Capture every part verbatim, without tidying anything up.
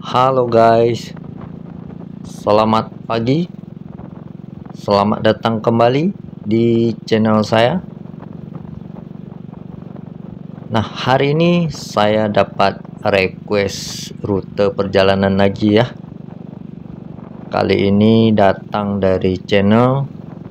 Halo guys, selamat pagi, selamat datang kembali di channel saya. Nah, hari ini saya dapat request rute perjalanan lagi ya. Kali ini datang dari channel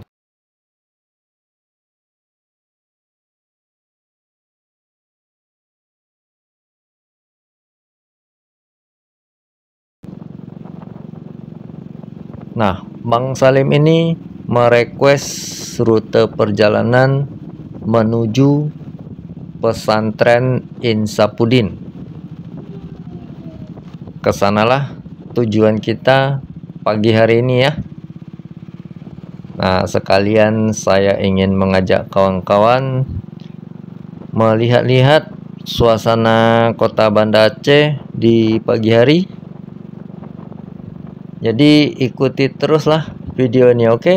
Nah, Bang Salim ini merequest rute perjalanan menuju pesantren Insapudin. Kesanalah tujuan kita pagi hari ini ya. Nah, sekalian saya ingin mengajak kawan-kawan melihat-lihat suasana kota Banda Aceh di pagi hari. Jadi ikuti teruslah video ini, oke?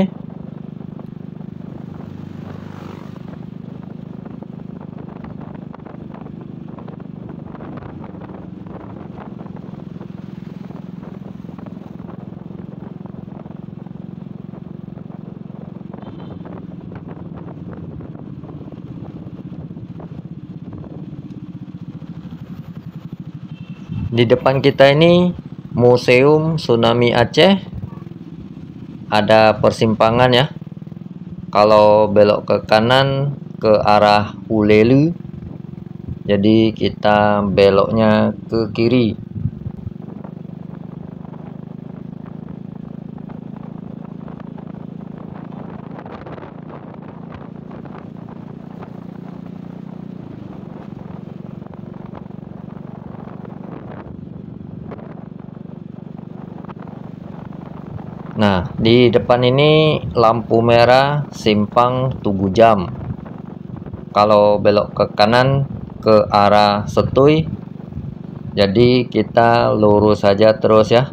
Di depan kita ini Museum Tsunami Aceh. Ada persimpangan ya. Kalau belok ke kanan ke arah Ulelu, jadi kita beloknya ke kiri. Nah, di depan ini lampu merah simpang Tugu Jam. Kalau belok ke kanan ke arah Setui, jadi kita lurus saja terus ya.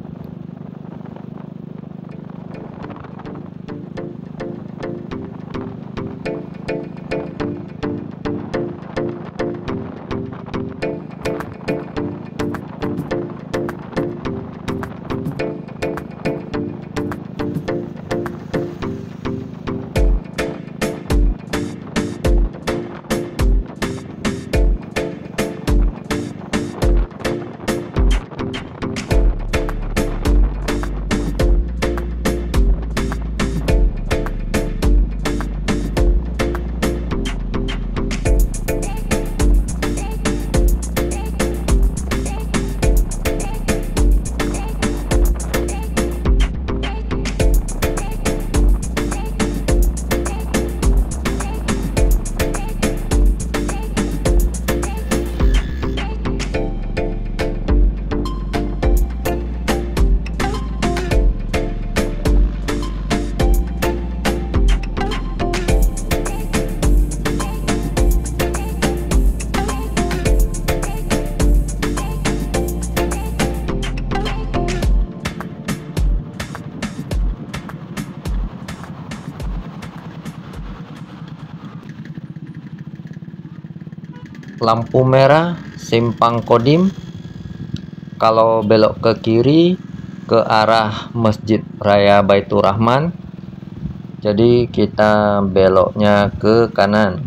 Lampu merah simpang Kodim. Kalau belok ke kiri ke arah Masjid Raya Baitur Rahman, jadi kita beloknya ke kanan.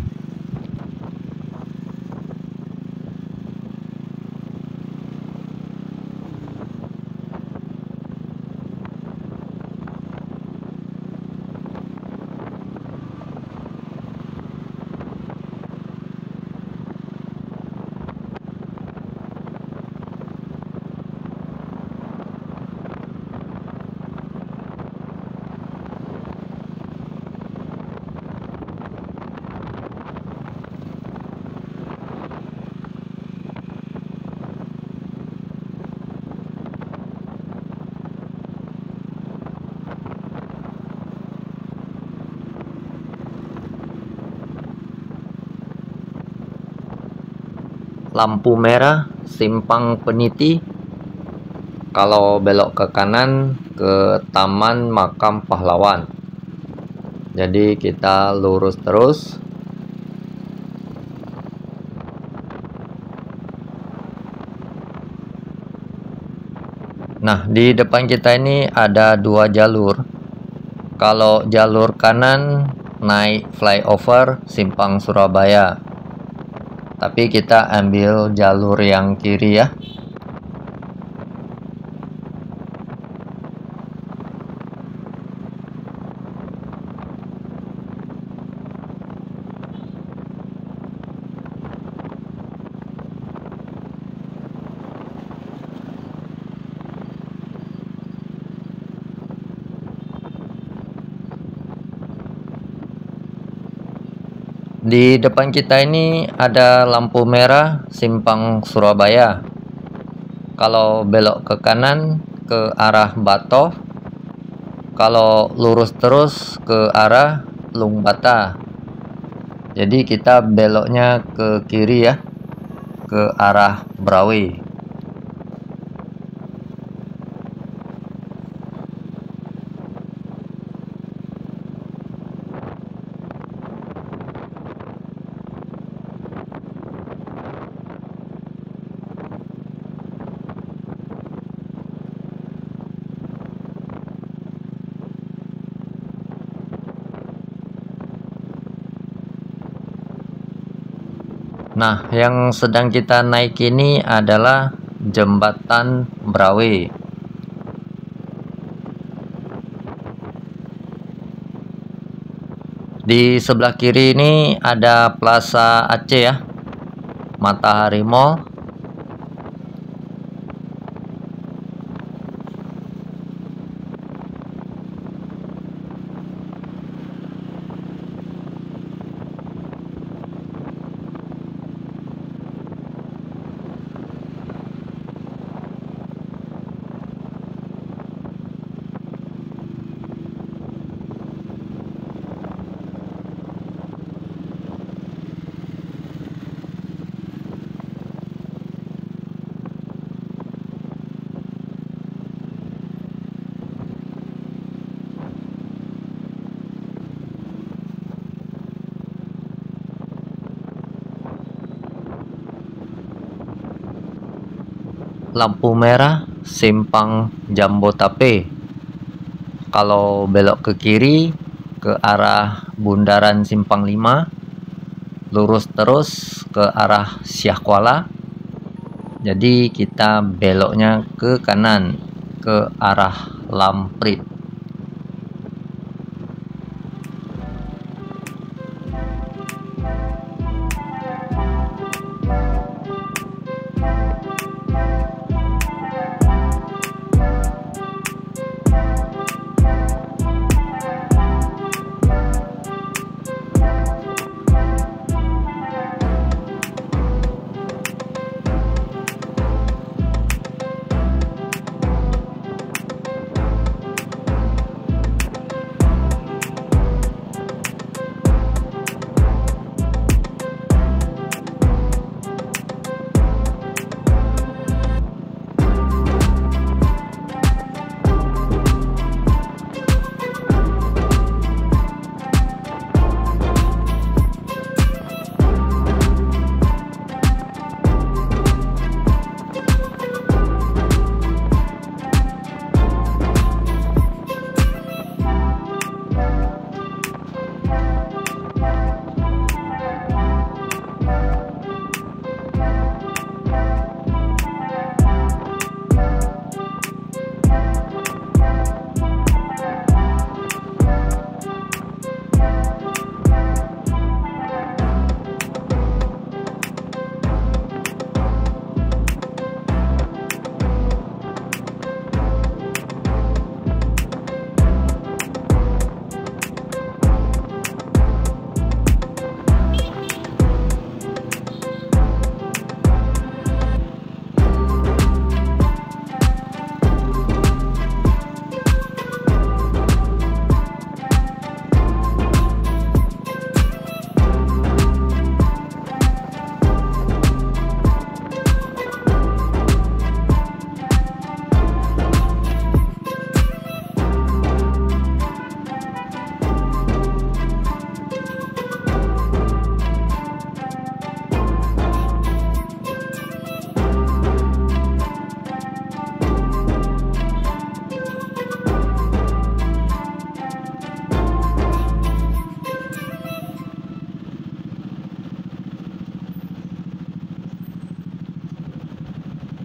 Lampu merah simpang Peniti. Kalau belok ke kanan ke Taman Makam Pahlawan, jadi kita lurus terus. Nah, di depan kita ini ada dua jalur. Kalau jalur kanan naik flyover Simpang Surabaya, tapi kita ambil jalur yang kiri ya. Di depan kita ini ada lampu merah Simpang Surabaya. Kalau belok ke kanan ke arah Batoh, kalau lurus terus ke arah Lungbata. Jadi kita beloknya ke kiri ya, ke arah Brawe. Nah, yang sedang kita naik ini adalah Jembatan Brawe. Di sebelah kiri ini ada Plaza Aceh ya, Matahari Mall. Lampu merah Simpang Jambotape. Kalau belok ke kiri ke arah Bundaran Simpang lima, lurus terus ke arah Syah Kuala. Jadi kita beloknya ke kanan ke arah Lamprit.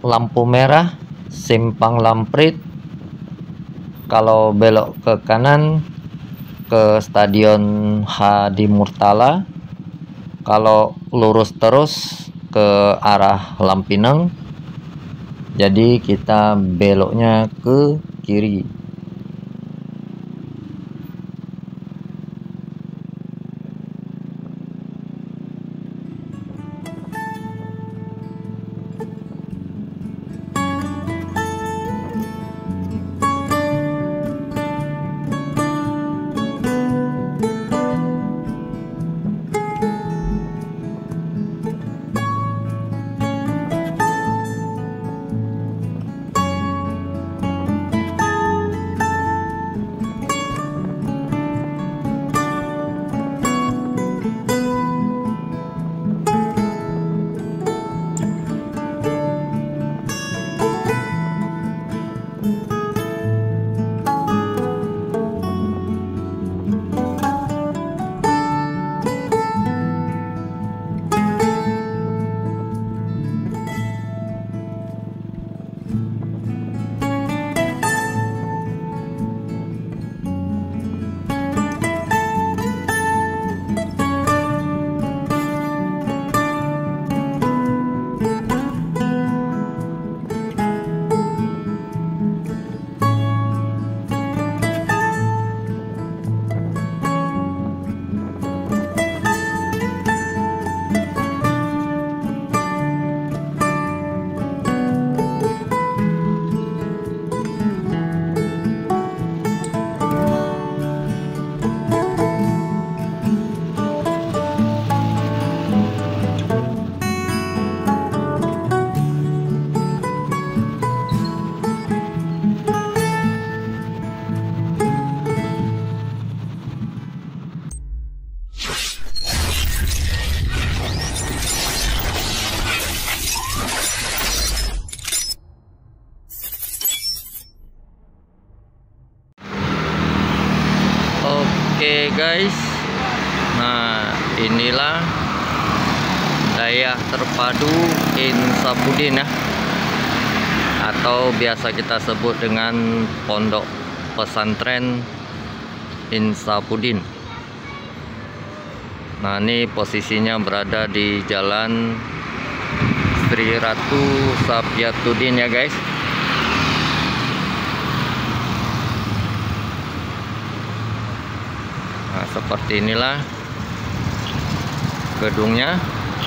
lampu merah simpang Lamprit. Kalau belok ke kanan ke Stadion Hadi Murtala. Kalau lurus terus ke arah Lampinang. Jadi kita beloknya ke kiri. Oke guys, nah inilah daya terpadu Insapudin ya, atau biasa kita sebut dengan pondok pesantren Insapudin. Nah ini posisinya berada di Jalan Sri Ratu Sapyatuddin ya guys. Nah, seperti inilah gedungnya.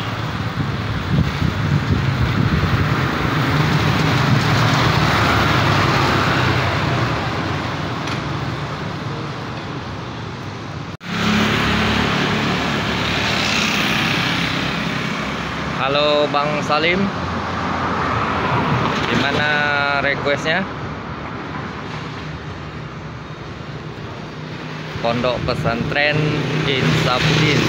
Halo Bang Salim, gimana requestnya? Pondok pesantren Insapudin.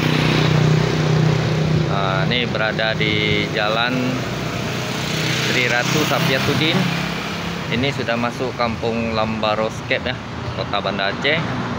Nah, ini berada di Jalan Sri Ratu Sapyatuddin. Ini sudah masuk Kampung Lambaroskep ya, Kota Banda Aceh.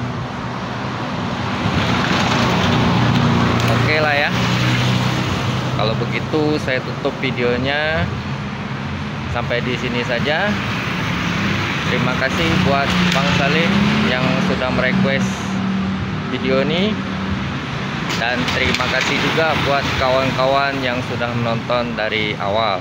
Oke lah ya. Kalau begitu saya tutup videonya sampai di sini saja. Terima kasih buat Bang Salim yang sudah merequest video ini, dan terima kasih juga buat kawan-kawan yang sudah menonton dari awal.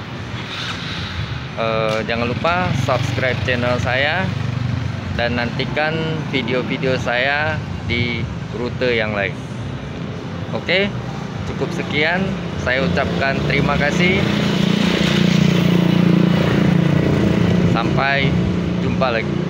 Uh, jangan lupa subscribe channel saya dan nantikan video-video saya di rute yang lain. Oke, cukup sekian. Saya ucapkan terima kasih. Sampai jumpa lagi.